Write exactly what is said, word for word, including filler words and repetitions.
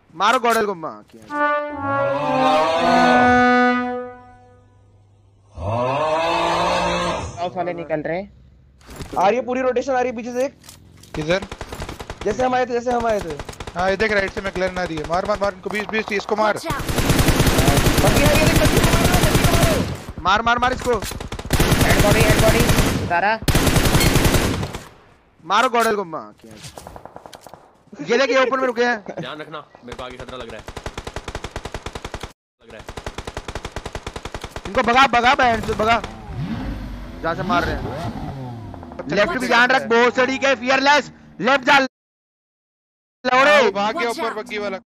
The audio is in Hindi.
मारो गॉडल को मां क्या वाले निकल रहे हैं। आ रही है पूरी रोटेशन आ रही है पीछे से एक। किधर? जैसे हम आए थे जैसे हम आए थे। हाँ ये देख राइट से मैक्लेरन आ रही है। मार मार मार इनको बीस बीस तीस को मार। मार मार मार इसको। हेड बॉडी हेड बॉडी उतारा। मारो गॉडल को मां क्या ये देखिए ओपन में रुके हैं। ध्यान रखना मेरे को आगे खतरा लग रहा है लग रहा है। इनको भगा भगा बैंड से भगा जहां से मार रहे हैं। लेफ्ट भी ध्यान रख बहुत सड़ी के फियरलेस लेफ्ट जा लौड़े भाग गया ऊपर बग्गी वाला।